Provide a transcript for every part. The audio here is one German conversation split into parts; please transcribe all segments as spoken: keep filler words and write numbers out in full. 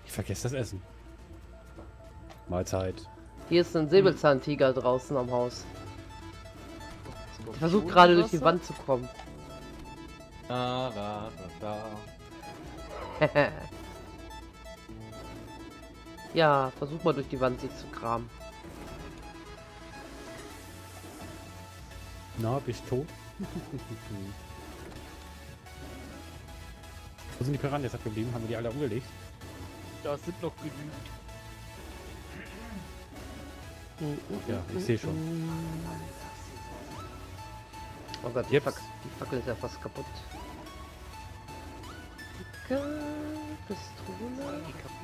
Ich vergesse das Essen. Mahlzeit. Hier ist ein Säbelzahntiger draußen am Haus. Der versucht gerade durch die Wand zu kommen. Da, da, da, da. Ja, versuch mal durch die Wand sich zu kramen. Na, bist du tot? Wo sind die Piranhas abgeblieben? Haben wir die alle umgelegt? Da sind noch genügend. Ja, ich sehe schon. Oh Gott, die, Jeps. Fac die Fackel ist ja fast kaputt. Pistole.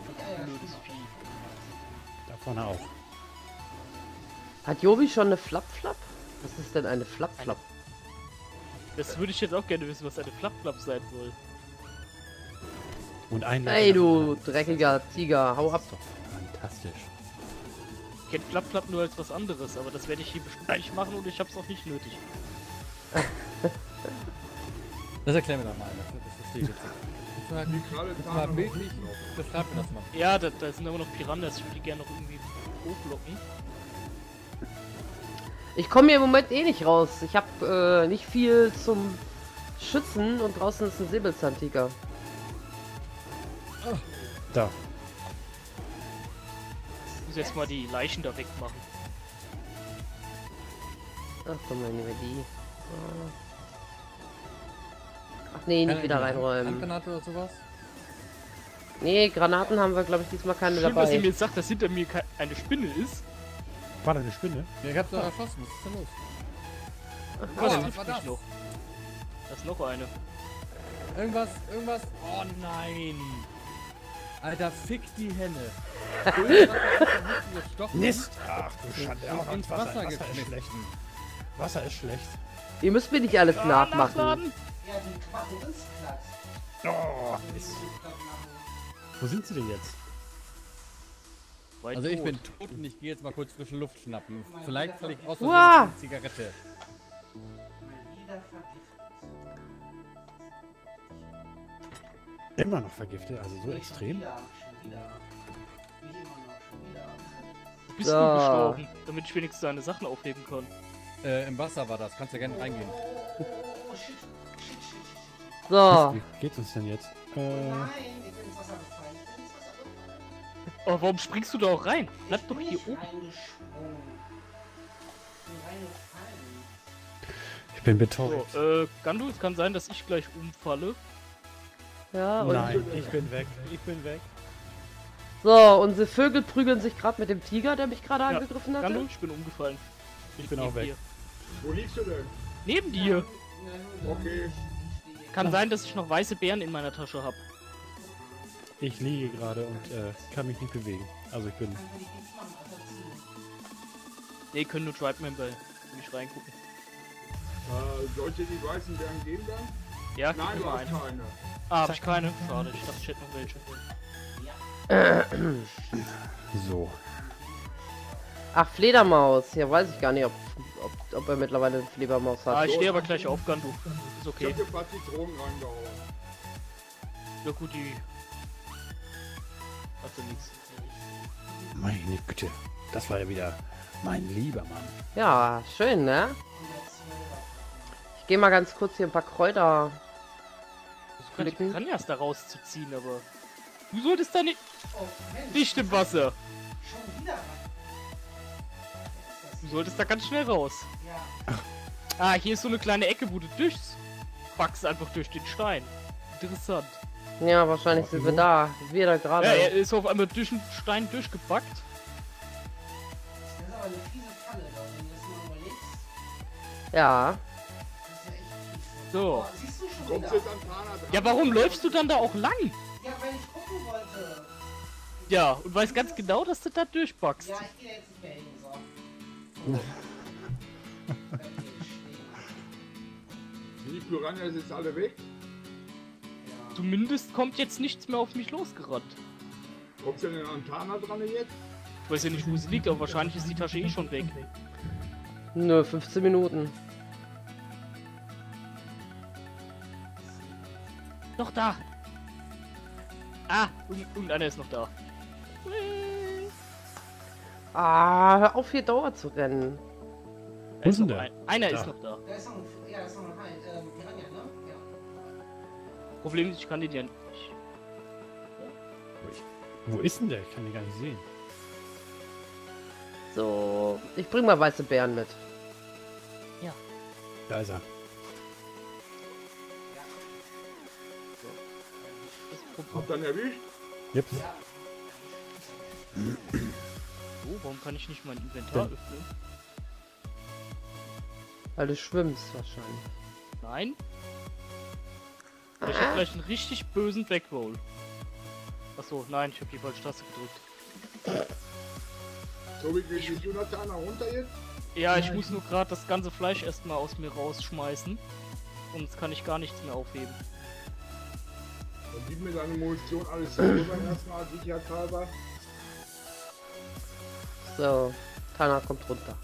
Da vorne auch. Hat Jobi schon eine Flap-Flap? Was ist denn eine Flap-Flap? Das würde ich jetzt auch gerne wissen, was eine Flap-Flap sein soll. Und ein Ey, du dreckiger Tiger, hau ab. Fantastisch. Ich kenne Flap-Flap nur als was anderes, aber das werde ich hier bestimmt nicht machen und ich habe es auch nicht nötig. Das erklären wir doch mal. Das, das verstehe ich jetzt nicht. Das war bildlich. Beschreib mir das mal. Ja, da, da sind aber noch Piranhas, ich würde die gerne noch irgendwie hochlocken. Ich komme hier im Moment eh nicht raus. Ich habe äh, nicht viel zum Schützen und draußen ist ein Säbelzahntiger. Da. Ich muss jetzt mal die Leichen da wegmachen. Ach komm, dann nehmen wir die. Ach nee, nicht wieder reinräumen. Handgranate oder sowas? Nee, Granaten haben wir, glaube ich, diesmal keine Schön, dass ihr mir dabei. jetzt sagt, dass hinter mir ke- eine Spinne ist. War da eine Spinne? Ja, ich hab's doch erschossen. Was ist denn los? Was Aua, trifft was war mich das? noch? Da ist noch eine. Irgendwas, irgendwas. Oh nein! Alter, fick die Henne. Mist! Ach du Schande. Und ins Wasser Wasser ist geschmissen. schlecht. Wasser ist schlecht. Ihr müsst mir nicht alles Ah, nachmachen. nachladen? Oh, Mist. Wo sind sie denn jetzt? Weit Also ich tot. bin tot und ich gehe jetzt mal kurz frische Luft schnappen. Vielleicht falle ich aus Uah. Versehen eine Zigarette. Immer noch vergiftet, also so extrem. Du bist So. du gestorben, damit ich wenigstens deine Sachen aufheben kann. Äh, im Wasser war das. Kannst ja gerne reingehen. So, Wie geht's uns denn jetzt? Äh, Aber warum springst du da auch rein? Bleib doch hier oben. ich bin betäubt. So, äh, Gandu, es kann sein, dass ich gleich umfalle. ja, und Nein, ich bin weg. Ich bin weg. so, unsere Vögel prügeln sich gerade mit dem Tiger, der mich gerade Ja, angegriffen hatte. Gandu, ich bin umgefallen. Ich bin auch Neben weg. dir. Wo liegst du denn? Neben dir. Okay. Kann sein, dass ich noch weiße Beeren in meiner Tasche habe. Ich liege gerade und äh, kann mich nicht bewegen. Also ich bin... Ne, können nur Tribe-Member nicht reingucken. Äh, soll ich dir die weißen Bären geben dann? Ja, gib Nein, mir du mal hast eine. keine. Ah, hab ich keine? Schade, ich dachte, ich hätte noch welche. So. Ach, Fledermaus. Ja, weiß ich gar nicht, ob, ob, ob er mittlerweile eine Fledermaus hat. Ah, ich stehe aber gleich auf, Gandu. Ist Ich okay. hab dir ein paar Zitronen reingehauen. Ja gut, die... Hast du nichts. Meine Güte. Das war ja wieder mein lieber Mann. Ja, schön, ne? Ich gehe mal ganz kurz hier ein paar Kräuter. Ich kann, Klicken. ich kann erst da rauszuziehen, aber... Du solltest da nicht... Nicht im Wasser. Du solltest da ganz schnell raus. Ah, hier ist so eine kleine Ecke, wo du durchs... Wachst einfach durch den Stein. Interessant. Ja, wahrscheinlich sind wir da. Wir da gerade. Ja, er ist auf einmal durch den Stein durchgebackt. Das ist aber eine fiese Falle, wenn du das mal überlegst. Ja. Das ist ja echt fies. So. Oh, siehst du schon Kommst wieder? jetzt an Prana dran? Ja, warum läufst du dann da auch lang? Ja, weil ich gucken wollte. Ja, und weißt ganz genau, dass du da durchbackst. Ja, ich gehe jetzt nicht mehr hin, so. Die Piranhas sind alle weg. Zumindest kommt jetzt nichts mehr auf mich losgerannt. Kommst du denn an Tana dran jetzt? Ich weiß ja nicht, wo sie liegt, aber wahrscheinlich ist die Tasche eh schon weg. Nö, fünfzehn Minuten. Doch da! Ah, irgend- irgendeiner ist noch da. Ah, hör auf hier Dauer zu rennen. Da Wo ist ist denn noch der? ein, einer Da. ist noch da. Da ist noch ein, ja, da ist noch ein Hai, ähm, Piranha, ne? Ja. Problem ist, ich kann den ja nicht. Wo ist denn der? Ich kann den gar nicht sehen. So, ich bring mal weiße Bären mit. Da ist er. Das Problem- Habt ihr ihn erwischt? Yep. Oh, warum kann ich nicht mein Inventar Ja. öffnen? Weil du schwimmst wahrscheinlich. Nein. Ich hab gleich einen richtig bösen Backroll. Achso, nein, ich habe die falsche Taste gedrückt. So, wie geht die Jonathan runter jetzt? Ja, ich muss nur gerade das ganze Fleisch erstmal aus mir rausschmeißen. Sonst kann ich gar nichts mehr aufheben. Dann gib mir deine Munition alles selber erstmal, sicherheitshalber. So, Tana kommt runter.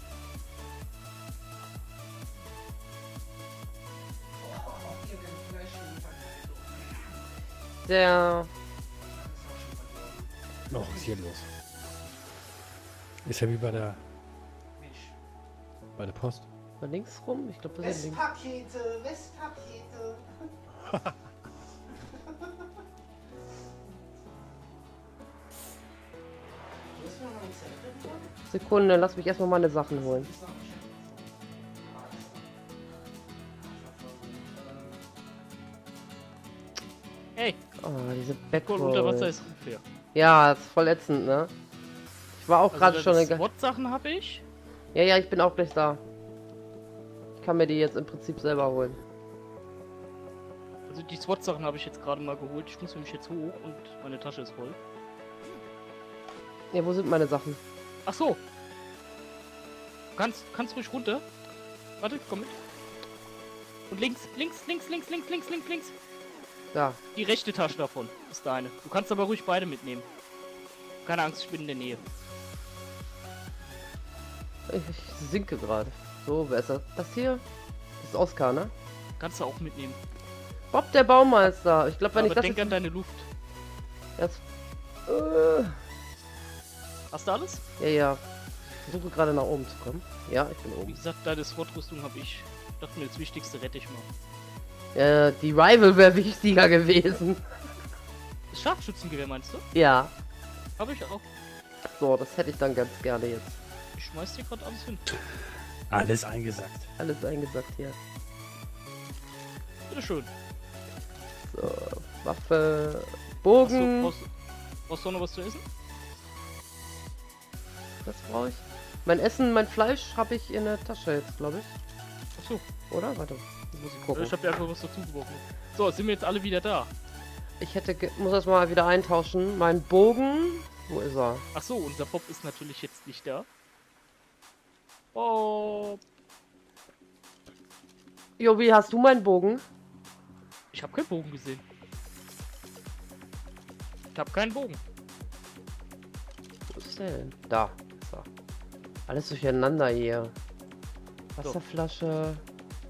Oh, hier werden Fleisch schon verkauft. Der... Das ist auch schon verloren. Oh, was ist hier los? Ist ja wie bei der, Mensch. bei der Post. Mal links rum? Ich glaube, das ist links. Westpakete, Westpakete. Müssen wir noch ein Zelt holen? Sekunde, lass mich erstmal meine Sachen holen. Ist noch nicht. Hey, Oh, diese Gold unter Wasser Backrolls. ist unfair. Ja, ist voll ätzend, ne? Ich war auch gerade schon... Also, eine... SWAT-Sachen habe ich. Ja, ja, ich bin auch gleich da. Ich kann mir die jetzt im Prinzip selber holen. Also die SWAT-Sachen habe ich jetzt gerade mal geholt. Ich muss nämlich jetzt hoch und meine Tasche ist voll. Ja, wo sind meine Sachen? Ach so. Kannst, kannst ruhig runter. Warte, komm mit. Und links, links, links, links, links, links, links, links. Da. Die rechte Tasche davon ist deine. Du kannst aber ruhig beide mitnehmen. Keine Angst, ich bin in der Nähe. Ich, ich sinke gerade. So, wer ist das? Das hier? Das ist Oskar, ne? Kannst du auch mitnehmen. Bob, der Baumeister. Ich glaube, wenn aber ich das denk jetzt... an deine Luft. Jetzt... Äh, Hast du alles? ja, ja. Ich versuche gerade nach oben zu kommen. Ja, ich bin Wie oben. gesagt, deine SWAT-Rüstung habe ich. Ich dachte mir, das Wichtigste rette ich mal. Äh, die Rival wäre wichtiger gewesen. Das Scharfschützengewehr meinst du? Ja. Habe ich auch. So, das hätte ich dann ganz gerne jetzt. Ich schmeiß dir gerade alles hin. Alles eingesackt. Alles eingesackt hier. Bitteschön. So, Waffe, Achso, Bogen. brauchst, brauchst du noch was zu essen? Das brauche ich. Mein Essen, mein Fleisch habe ich in der Tasche jetzt, glaube ich. Achso, Oder? Warte. Muss ich gucken. ich habe dir einfach was dazu geworfen. So, jetzt sind wir jetzt alle wieder da. Ich hätte, ge- muss das mal wieder eintauschen. Mein Bogen. Wo ist er? Achso, unser Bob ist natürlich jetzt nicht da. Oh, Jobi, hast du meinen Bogen? ich habe keinen Bogen gesehen. Ich habe keinen Bogen. Wo ist der denn? Da. So. Alles durcheinander hier. Wasserflasche.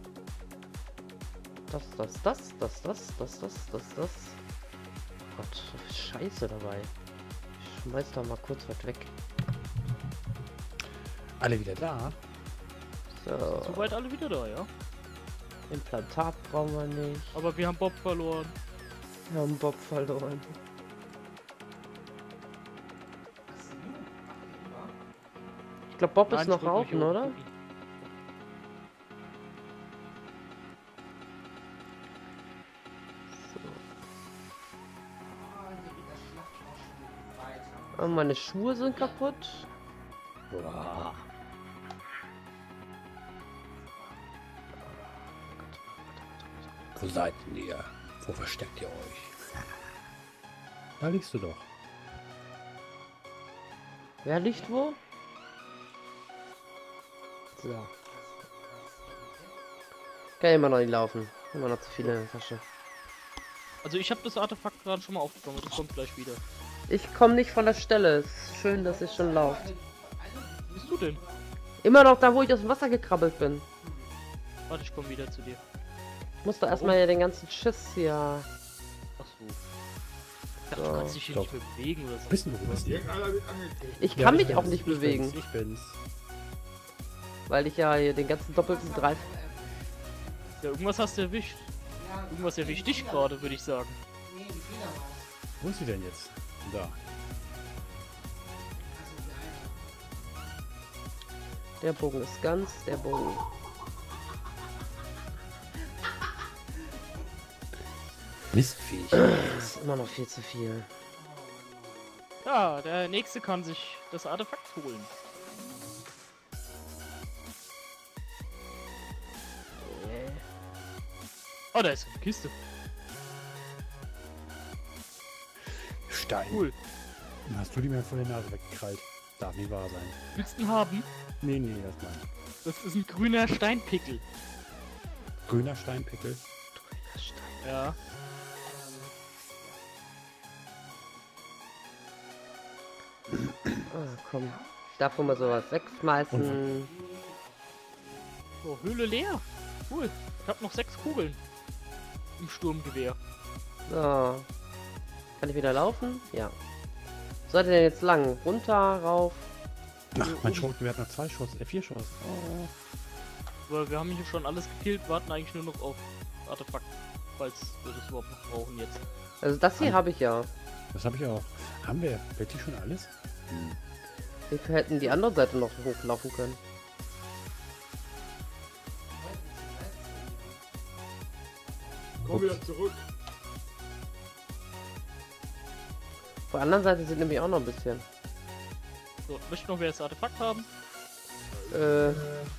Das, das, das, das, das, das, das, das, das. Gott, so viel Scheiße dabei. Ich schmeiß da mal kurz was weg. Alle wieder da. So. Soweit alle wieder da, ja? Implantat brauchen wir nicht. Aber wir haben Bob verloren. Wir haben Bob verloren. Ich glaube, Bob Nein, ist noch ich drück mich rauchen, hoch. oder? Ah, hier geht das Schlachtfleisch schon weiter. Und meine Schuhe sind kaputt. Boah. Wo seid denn ihr? Wo versteckt ihr euch? Da liegst du doch. Wer liegt wo? So. Kann immer noch nicht laufen. Immer noch zu viel in der Tasche. Also ich habe das Artefakt gerade schon mal aufgenommen. Das kommt gleich wieder. Ich komme nicht von der Stelle. Es ist schön, dass ich schon laufe. Wo bist du denn? Immer noch da, wo ich aus dem Wasser gekrabbelt bin. Warte, ich komme wieder zu dir. Ich muss da erstmal ja den ganzen Schiss hier. Ach so. Du So. kannst dich hier nicht mehr bewegen oder so. Wissen wir, was die. Irgendeiner wird angekriegt. Ich Ja, kann ich mich auch bin's, nicht ich bewegen, Bin's, ich bin's. weil ich ja hier den ganzen doppelten Dreif... Ja, irgendwas hast du erwischt. Ja, Irgendwas erwischt dich gerade, würde ich sagen. nee, die Fledermaus. Wo ist sie denn jetzt? Da. Also die eine. Der Bogen ist ganz, der Bogen. Mistviech. Das ist immer noch viel zu viel. Ja, der nächste kann sich das Artefakt holen. Äh, Oh, da ist eine Kiste. Stein. Cool. Hast du die mir von der Nase weggekrallt? Darf nicht wahr sein. Willst du ihn haben? Nee, nee, erstmal. Das ist ein grüner Steinpickel. Grüner Steinpickel. Ja. Ah, komm. Ich darf wohl mal sowas wegschmeißen. So, Höhle leer. Cool. Ich hab noch sechs Kugeln. Im Sturmgewehr. So. Kann ich wieder laufen? Ja. Wo seid ihr denn jetzt lang? Runter, rauf? Ach, mein Schurken, wir hatten noch zwei Schuss, äh, vier Schuss. Oh. Aber wir haben hier schon alles gekillt, warten eigentlich nur noch auf Artefakt. Falls wir das überhaupt noch brauchen jetzt. Also das hier An- habe ich ja. Das habe ich auch. Haben wir wirklich schon alles? Hm. Wir hätten die andere Seite noch hochlaufen können. Komm wieder zurück. Auf der anderen Seite sind nämlich auch noch ein bisschen. So, möchte noch wer das Artefakt haben? Äh. Ich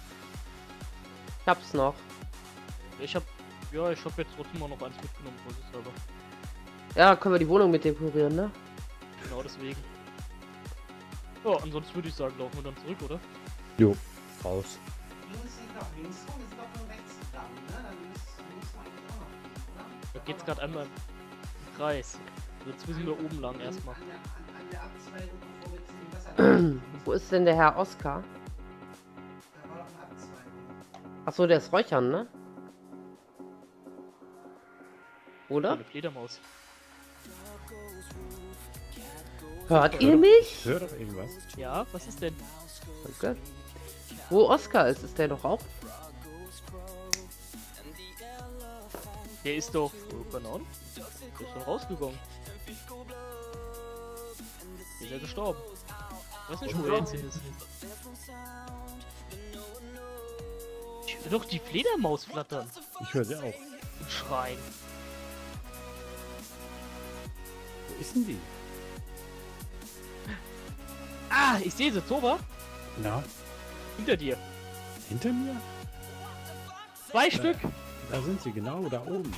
hab's noch. Ich hab. Ja, ich hab jetzt trotzdem mal noch eins mitgenommen, vorsichtshalber. Ja, können wir die Wohnung mit dekorieren, ne? Genau deswegen. Ja, ansonsten würde ich sagen, laufen wir dann zurück, oder? Jo, raus. Links sind doch links rum, wir sind doch nur rechts dran, ne? Dann müssen müssen wir eigentlich auch noch gehen, oder? Da geht's gerade einmal im Kreis. Also jetzt müssen wir oben lang erstmal. An der, an, an der Abzweigung, bevor wir zu dem Wasser Wo ist denn der Herr Oskar? Da war doch eine Abzweigung. Achso, der ist Räuchern, ne? Oder? Eine Fledermaus. Hört ihr mich? Hör doch irgendwas. Ja, was ist denn? Danke. Wo Oskar ist, ist der doch auch? Der ist doch. Oh, keine Ahnung. Der ist schon rausgegangen. Ist er gestorben? Ich weiß nicht, wo er jetzt hin ist. Ich höre doch die Fledermaus flattern Ich höre sie auch. und schreien. Wo ist denn die? Ah, ich sehe sie, Toba. Na, Hinter dir. hinter mir? Zwei Stück. Da sind sie, genau, da oben.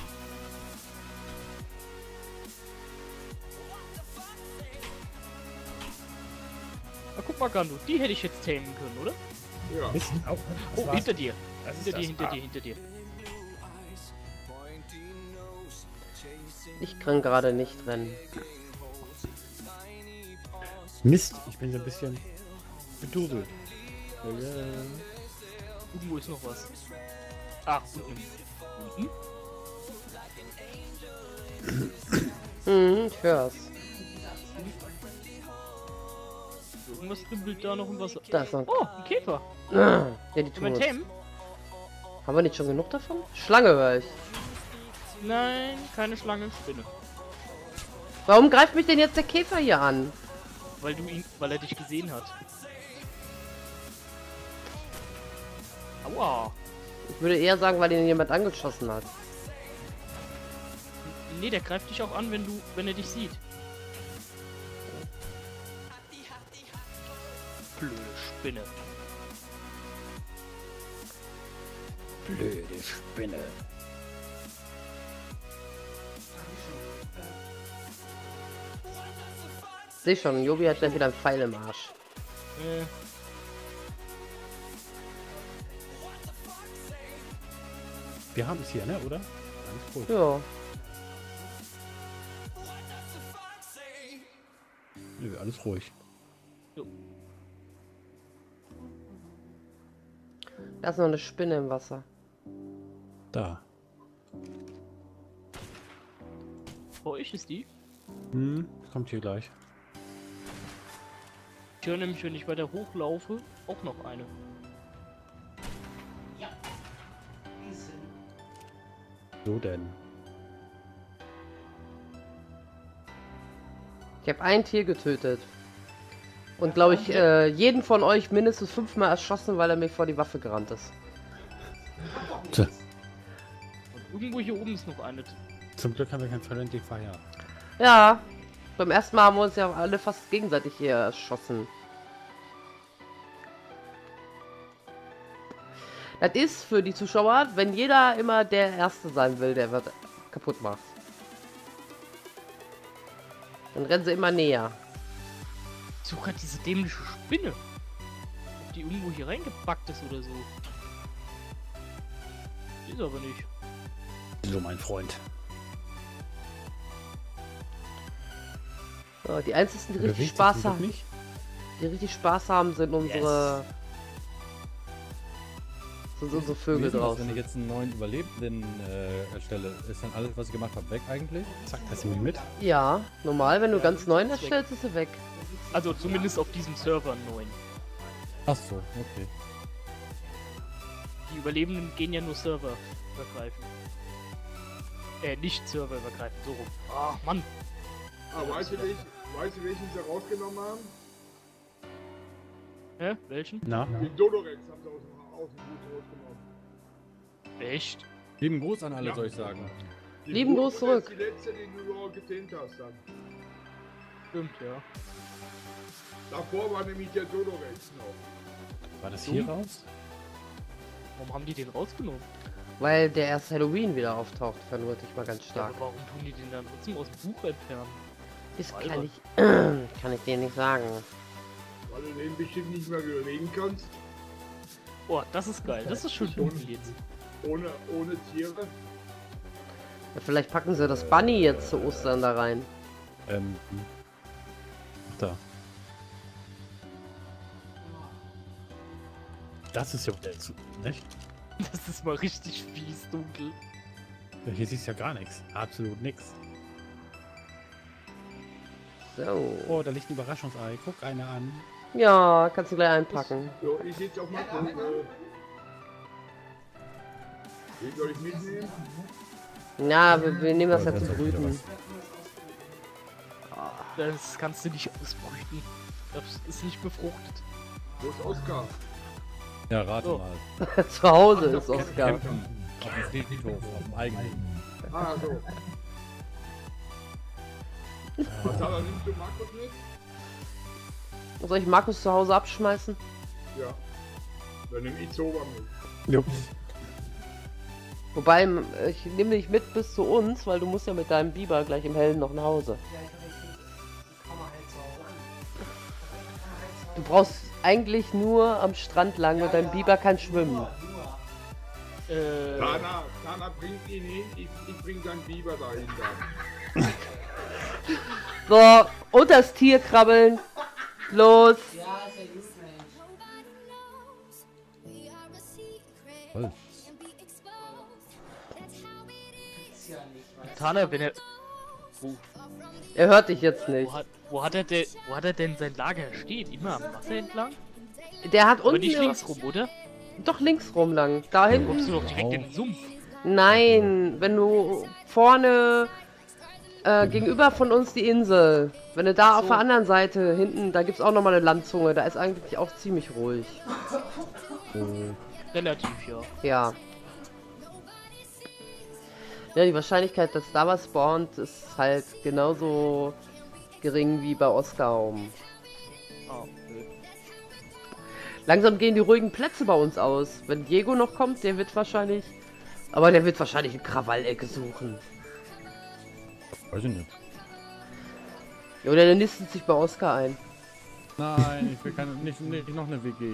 Na, guck mal, Gandu. Die hätte ich jetzt tamen können, oder? Ja. Mist, auch. das Oh, war's. hinter dir. Das ist Hinter dir, das. hinter Ah. dir, hinter dir. Ich kann gerade nicht rennen. Mist, ich bin so ein bisschen beduselt. Irgendwo ist noch was. Ach, unten. Unten? Hm, ich hör's. Irgendwas dümpelt da noch im Wasser. Da ist noch. Oh, ein Käfer. Ah, ja, die Können tun wir uns. tamen? Haben wir nicht schon genug davon? Schlange höre ich. Nein, keine Schlange, Spinne. Warum greift mich denn jetzt der Käfer hier an? Weil du ihn, weil er dich gesehen hat. Aua. Ich würde eher sagen, weil ihn jemand angeschossen hat. Nee, der greift dich auch an, wenn du, wenn er dich sieht. Blöde Spinne. Blöde Spinne. Seh schon, Jobi hat gleich wieder einen Pfeil im Arsch. Äh, Wir haben es hier, ne, oder? Alles gut. Ja. Nö, alles ruhig. Da ist noch eine Spinne im Wasser. Da. bei euch ist die? Hm, kommt hier gleich. Ich höre nämlich, wenn ich weiter hochlaufe, auch noch eine. Ja. Riesen. So denn. Ich habe ein Tier getötet. Und glaube ich, äh, jeden von euch mindestens fünfmal erschossen, weil er mir vor die Waffe gerannt ist. Tja, Und irgendwo hier oben ist noch eine. zum Glück haben wir kein Friendly Fire. Ja, beim ersten Mal haben wir uns ja alle fast gegenseitig hier erschossen. Das ist für die Zuschauer, wenn jeder immer der Erste sein will, der wird kaputt macht. Dann rennen sie immer näher. Ich suche gerade diese dämliche Spinne. Ob die irgendwo hier reingepackt ist oder so. Die ist aber nicht. So, mein Freund. So, die einzigen, die richtig Bewegt sich Spaß zum Glück haben, nicht? die richtig Spaß haben, sind unsere, sind unsere Wie Vögel ist denn das, draußen. wenn ich jetzt einen neuen Überlebenden äh, erstelle, ist dann alles, was ich gemacht habe, weg eigentlich? Zack, das nehmen wir mit. Ja, normal, wenn du Ja, ganz neuen ist weg. erstellst, ist sie weg. Also zumindest auf diesem Server neun. Ach so, okay. Die Überlebenden gehen ja nur serverübergreifend. Äh, nicht serverübergreifend, so rum. Ach, Mann. Ah, weißt du, welch, weißt du, welchen sie rausgenommen haben? Hä? Welchen? Na? Den Dodorex haben sie aus dem, aus dem Blut rausgenommen. Echt? Lieben Gruß an alle, Ja. soll ich sagen. Die Lieben Brut- Gruß das zurück. ist die letzte, die du noch getinnt hast dann. Stimmt, ja. Davor war nämlich der Dodorex noch. War das So? hier raus? Warum haben die den rausgenommen? Weil der erst Halloween wieder auftaucht, vermute ich mal ganz Ja, stark. aber warum tun die den dann trotzdem aus dem Buch entfernen? Das kann Albern. ich, kann ich dir nicht sagen. Weil du den bestimmt nicht mehr bewegen kannst. Oh, das ist geil. Das ist schön dunkel jetzt. Ohne, ohne Tiere. Ja, vielleicht packen sie das Bunny jetzt zu Ostern da rein. Ähm. Da. Das ist ja jetzt, nicht? Das ist mal richtig fies dunkel. Ja, hier siehst du ja gar nichts. Absolut nichts. So. Oh, da liegt ein Überraschungsei. Guck einer an. Ja, kannst du gleich einpacken. So, ich sitze auf Makro. Äh, den soll ich mitnehmen? Ja, wir, wir nehmen das ja zum Brüten. Das kannst du nicht ausbrüten. Das ist nicht befruchtet. Wo ist Oskar? Ja, rate So. mal. Zu Hause ist Oskar. Kämpfen. Auf dem Friedhof, auf dem eigenen. Ah, so. Was hat er? Nimmst du Markus mit? Soll ich Markus zu Hause abschmeißen? Ja. Dann nehme ich Zoba mit. Jo. Wobei, ich nehme dich mit bis zu uns, weil du musst ja mit deinem Biber gleich im Hellen noch nach Hause. Ja, ich dachte, ich kann man halt zu Hause an. Du brauchst eigentlich nur am Strand lang und dein Biber kann schwimmen. Nur, nur. Äh, Tana, Tana bringt ihn hin, ich, ich bring deinen Biber dahin dann. So, unter das Tier krabbeln. Los. Ja, ist ja gut, Mensch. Voll. Ist ja nicht, weißt Tana, wenn er. Wo, Er hört dich jetzt nicht. wo, hat, wo, hat er denn, wo hat er denn sein Lager steht? Immer am Wasser entlang? Der hat Aber unten... nicht links rum, oder? Doch links rum lang. Da Dann kommst hinten... du doch direkt in den Sumpf. Nein, wenn du vorne... Äh, gegenüber von uns die Insel. Wenn du da auf So. der anderen Seite hinten, da gibt's auch nochmal eine Landzunge. Da ist eigentlich auch ziemlich ruhig. Relativ, ja. Ja. Ja, die Wahrscheinlichkeit, dass da was spawnt, ist halt genauso gering wie bei Oskar oben. Ah, okay. Langsam gehen die ruhigen Plätze bei uns aus. Wenn Diego noch kommt, der wird wahrscheinlich... Aber der wird wahrscheinlich eine Krawallecke suchen. Weiß ich nicht. Ja, oder der nistet sich bei Oskar ein. Nein, ich will keine, nicht, nicht noch eine W G.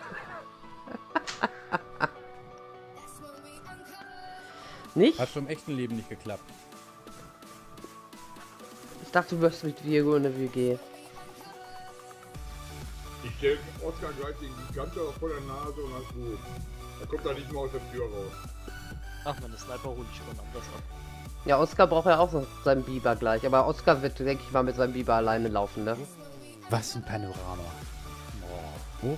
Nicht? Hat schon im echten Leben nicht geklappt. Ich dachte, du wirst mit Diego in der W G. Ich stelle Oskar gleich die ganze vor der Nase und alles gut. Er kommt da nicht mehr aus der Tür raus. Ach, meine Sniper hole ich schon anders ab. Ja, Oscar braucht ja auch noch seinen Biber gleich. Aber Oscar wird, denke ich mal, mit seinem Biber alleine laufen, ne? Was ein Panorama. Wo?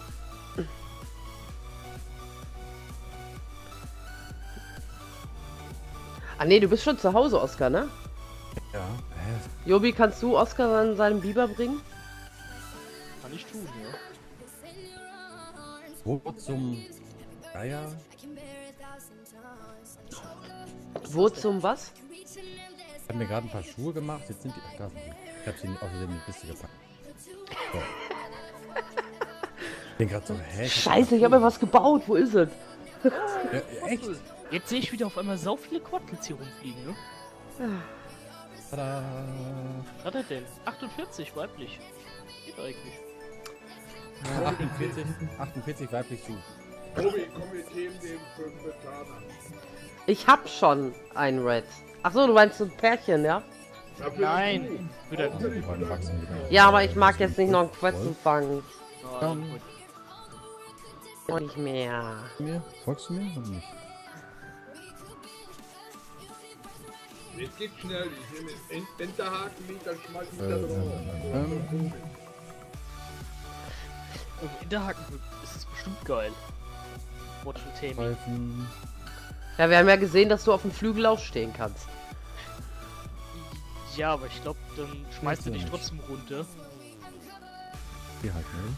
Ah ne, du bist schon zu Hause, Oscar, ne? Ja. Hä? Jobi, kannst du Oscar an seinen Biber bringen? Kann ich tun, ja. Wo zum Geier? Wo zum was? Ich habe mir gerade ein paar Schuhe gemacht. Jetzt sind die. Ach, da sind die. Ich habe sie nicht außerdem in die Kiste gepackt. So. Ich bin gerade so, hä? Scheiße, ich habe mir was gebaut. Wo ist es? Ja, echt? Jetzt sehe ich wieder auf einmal so viele Quattels hier rumfliegen, ne? Tada. Was hat er denn? achtundvierzig, weiblich. Geht eigentlich. Ja, achtundvierzig, achtundvierzig weiblich zu. Tobi, komm, wir themen den fünf Taner. Ich hab schon einen Red. Ach so, du meinst so ein Pärchen, ja? Dafür Nein! Wieder. Die beiden wachsen wieder. Ja, aber ich mag jetzt nicht noch einen Quetzen fangen. Ah, gut. Und nicht mehr. Mir? Folgst du mir oder nicht? Jetzt geht's schnell. Ich nehme den Ent- Enterhaken mit, dann schmeiß ich Äh, da drauf. ähm, Im Hinterhaken ist es bestimmt geil. Watch and Taming. Pfeifen. Ja, wir haben ja gesehen, dass du auf dem Flügel aufstehen kannst. Ja, aber ich glaube, dann schmeißt du du dich nicht. trotzdem runter. Die halt, ne?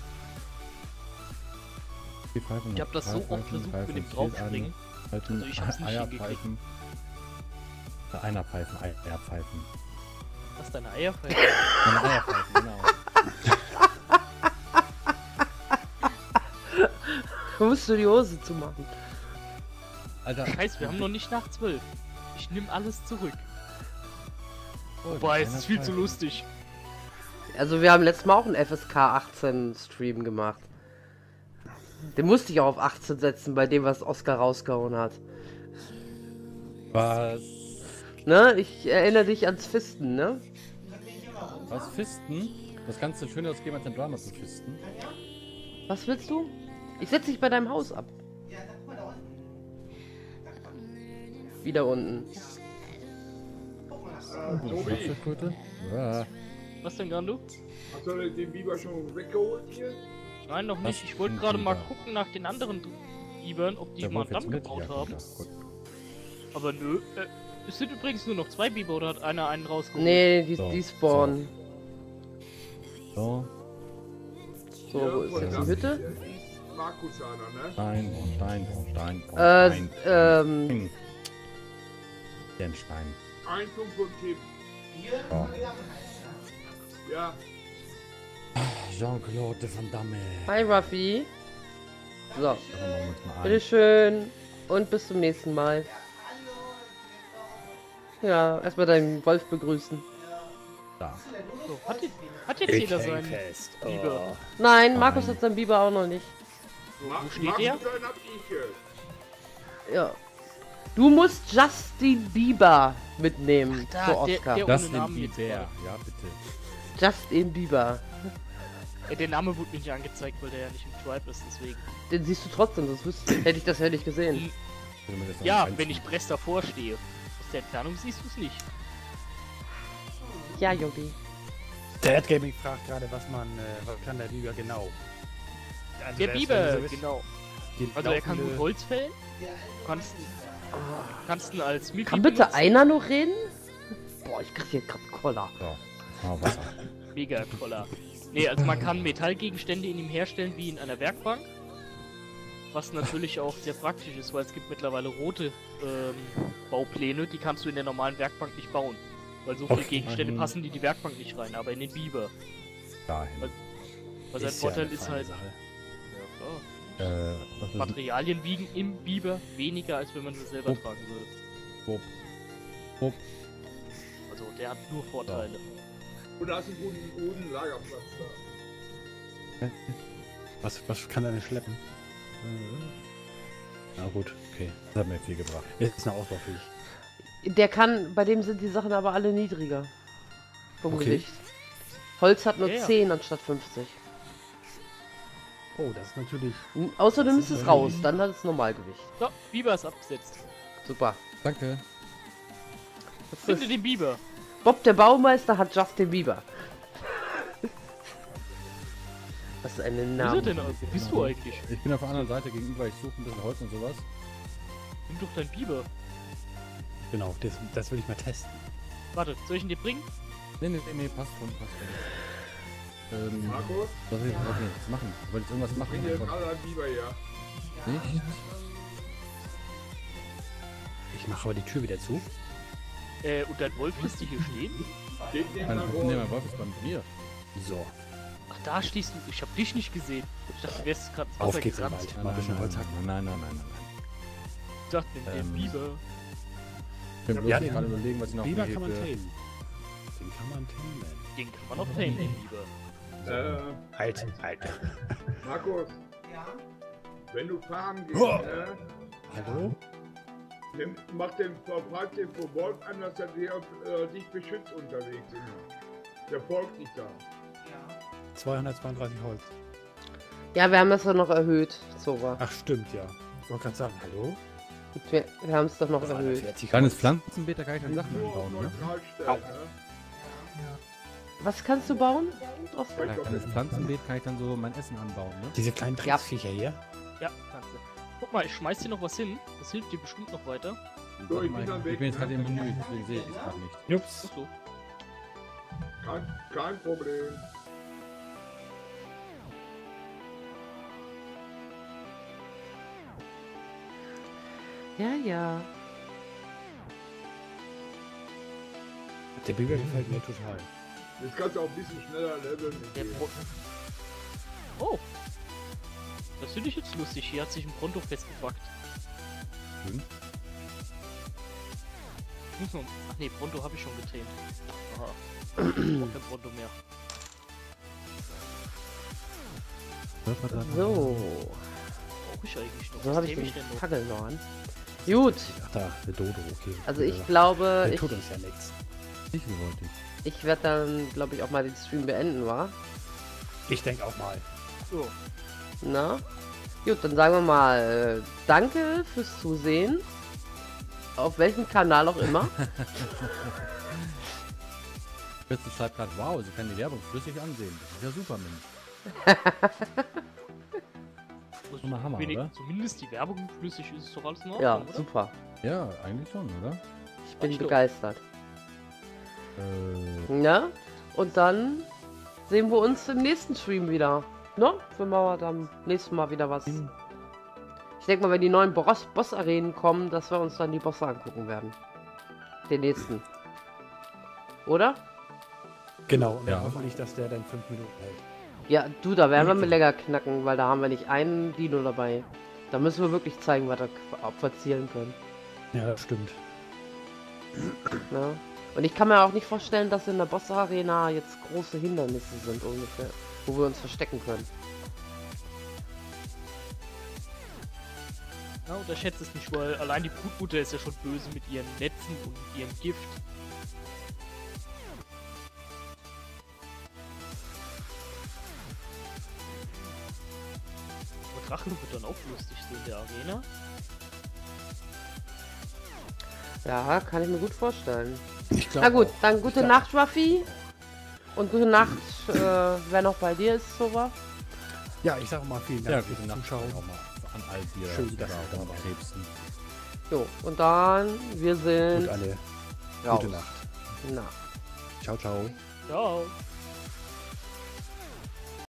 Die Pfeifen. Ich habe das so oft versucht mit dem Draufspringen. Pfeifen, Also ich hab's nicht Eierpfeifen. Äh, Einerpfeifen, Eierpfeifen. Was, deine Eierpfeife? Meine Eierpfeifen, genau. Du musst du die Hose zu machen. Alter. Scheiße, wir haben noch nicht nach zwölf. Ich nehme alles zurück. Oh, Wobei, die es ist viel zu Einerpfeifen. lustig. Also wir haben letztes Mal auch einen F S K achtzehn Stream gemacht. Den musste ich auch auf achtzehn setzen, bei dem, was Oscar rausgehauen hat. Was? Ne? Ich erinnere dich ans Fisten, ne? Was? Fisten? Das kannst du schöner ausgeben als ein Drama zu fisten. Was willst du? Ich setze dich bei deinem Haus ab. Wieder unten. Äh, Tobi, Schildkröte? Ja. Was denn, Grandu? hast du den Biber schon weggeholt hier? Nein, noch nicht. Was Ich wollte für ein gerade mal Biber? gucken nach den anderen Bibern, ob die Der mal Wolf einen jetzt Damm mit? gebaut Ja, haben. gut, ja, gut. Aber nö. Äh, es sind übrigens nur noch zwei Biber oder hat einer einen rausgeholt? Nee, die, So, die spawnen. So, So, wo ist jetzt die Hütte? Markusaner, ne? Stein, oh, Stein, oh, Stein, oh, Äh, Stein. ähm, Stein. Den Stein. Ein Punkt von Tim. Oh. Ja, Jean-Claude Van Damme. hi Ruffy. So, Da machen wir uns mal ein. bitteschön. Und bis zum nächsten Mal. Ja, erstmal deinen Wolf begrüßen. Da. So, hat, jetzt- hat jetzt jeder seinen fest. Biber? Nein, Markus hat seinen Biber auch noch nicht. Ma- Wo steht der? Markusan hab ich jetzt. Ja. Du musst Justin Bieber mitnehmen Ach, da, für der- Oscar. der- Das ohne sind Namen die jetzt Bär. Ja, bitte. Justin Bieber. Äh, der Name wurde mir nicht angezeigt, weil der ja nicht im Tribe ist, deswegen. Den siehst du trotzdem, sonst wüsste, hätte ich das ja nicht gesehen. Also, mir das noch Ja, nicht wenn ich einziehen. Press davor stehe. Aus der Entfernung siehst du es nicht. Ja, Jogi. Der Adgaming fragt gerade, was man, äh, was kann der Biber genau? Also Der das, Biber, wenn du so bist, genau. die Also er kann laufende- gut Holz fällen. Du kannst, kannst ihn als Mitglied Kann bitte benutzen. einer noch reden? Boah, ich krieg hier grad Koller. So, mal Wasser. Mega toller. Nee, also man kann Metallgegenstände in ihm herstellen wie in einer Werkbank. Was natürlich auch sehr praktisch ist, weil es gibt mittlerweile rote ähm, Baupläne, die kannst du in der normalen Werkbank nicht bauen. Weil so viele Okay. Gegenstände passen die in die Werkbank nicht rein, aber in den Biber. Dahin. Was sein Ist ja Vorteil eine ist feine halt, Sache. ja, klar. Äh, was ist Materialien wiegen im Biber weniger, als wenn man sie selber Oh. tragen würde. Bob. Bob. Also der hat nur Vorteile. Und da hast du einen guten, guten Lagerplatz da. Was, was kann er denn schleppen? Na gut, okay. Das hat mir viel gebracht. Ist noch ausbaufähig. Der kann, bei dem sind die Sachen aber alle niedriger. Vom Okay. Gewicht. Holz hat nur Ja, ja. zehn anstatt fünfzig. Oh, das ist natürlich... N- Außer du nimmst es ist raus, dann hat es Normalgewicht. So, Biber ist abgesetzt. Super. Danke. Was Finde ist? den Biber. Bob der Baumeister hat Justin Bieber. Was ist ein Wo ist er Name? denn? Wo bist du eigentlich? Ich bin auf der anderen Seite gegenüber, ich suche ein bisschen Holz und sowas. Nimm doch deinen Biber. Genau, das, das will ich mal testen. Warte, soll ich ihn dir bringen? Nee, nee, nee, nee, passt schon, passt schon. Ähm, Markus, was soll ich, was soll ich jetzt machen? Du wolltest irgendwas machen? bring dir gerade einen Biber her. Nicht? Ich mache aber die Tür wieder zu. Äh, und dein Wolf lässt dich hier stehen? Geht den Mein, mal nee, vor. mein Wolf ist bei mir. So, Ach, da stehst du. Ich hab dich nicht gesehen. Ich dachte, du wärst gerade ins auf Wasser geht's im gerannt. Wald. Mal ein bisschen Holz hacken. nein, nein, nein, nein, nein. Ich dachte, nimm den Ähm, Biber. Ich bin bloß Ja, gerade überlegen, was ich noch Biber hier kann man für- tamen. Den kann man tamen. Den kann man auch tamen, den Biber. Äh, Halt, halt. Markus, Ja. wenn du fahren gehst, Oh. ne, Hallo? nimm, mach den, frag den vom Wolf an, dass er dir, äh, dich beschützt unterwegs ist. Der folgt dich da. Ja. zweihundertzweiunddreißig Holz. Ja, wir haben das doch noch erhöht, Zora. Ach, stimmt, ja. Ich wollte gerade sagen, hallo? Wir, wir haben es doch noch erhöht. zweihundertvierzig Kleines Holz. Pflanzenbeet, da kann ich dann Sachen Nur auf anbauen, ne? neutral stellen, Au. ne? Was kannst du bauen, Oskar? Ein kleines Pflanzenbeet kann ich dann so mein Essen anbauen, ne? Diese kleinen Ja. Drecksviecher hier. Ja, kannst du. Guck mal, ich schmeiß dir noch was hin. Das hilft dir bestimmt noch weiter. So, Warte ich mal, bin dann ich weg, bin jetzt ne? gerade im Menü, deswegen sehe ich es gerade nicht. Jups. Achso. Kein, kein Problem. Ja, ja. Der Biber gefällt mir total. Jetzt kannst du auch ein bisschen schneller leveln. mit Der dem. Bro Oh. Das finde ich jetzt lustig. Hier hat sich ein Bronto festgebackt. Schön. Muss man. Ach nee, Bronto habe ich schon getränt. Aha. Ich brauch kein Bronto mehr. So. Brauche ich eigentlich noch? So Was habe ich täme den denn noch? Fackel noch an. Gut. Ach da, der Dodo, okay. Also ich Der- glaube, Der ich, tut uns ja nichts. Ich wollte ich. ich werde dann, glaube ich, auch mal den Stream beenden, wa? Ich denke auch mal. So. Na? Gut, dann sagen wir mal, äh, danke fürs Zusehen. Auf welchem Kanal auch immer. Plötzlich schreibt gerade, wow, sie kann die Werbung flüssig ansehen. Das ist ja super, Mensch. Also Mal Hammer, wenig, oder? Zumindest die Werbung flüssig ist es doch alles in Ordnung, Ja, oder? super. Ja, eigentlich schon, oder? Ich bin Reicht doch. begeistert. Äh, Ja? Und dann sehen wir uns im nächsten Stream wieder. Ne? Wenn wir dann nächstes Mal wieder was. Ich denke mal, wenn die neuen Boss- Boss-Arenen kommen, dass wir uns dann die Bosse angucken werden. Den nächsten. Oder? Genau, und Ja. dann hoffentlich, dass der dann fünf Minuten hält. Ja, du, da werden wir mit länger knacken, weil da haben wir nicht einen Dino dabei. Da müssen wir wirklich zeigen, was wir verzielen können. Ja, das stimmt. Ne? Und ich kann mir auch nicht vorstellen, dass in der Boss-Arena jetzt große Hindernisse sind ungefähr, wo wir uns verstecken können. Ja, unterschätzt es nicht, weil allein die Brutmutter ist ja schon böse mit ihren Netzen und ihrem Gift. Aber Drachen wird dann auch lustig so in der Arena. Ja, kann ich mir gut vorstellen. Ich glaube Na gut, auch. dann gute Ich Nacht, Ruffy. Und gute Nacht, äh, wer noch bei dir ist, Sova. Ja, ich sage mal vielen Dank ja, fürs gute Nacht Zuschauen. auch mal an all die Schön, dass ihr da da wart. Krebsen. Jo, und dann, wir sind Und alle raus. gute Nacht. Na. Ciao, ciao. Ciao.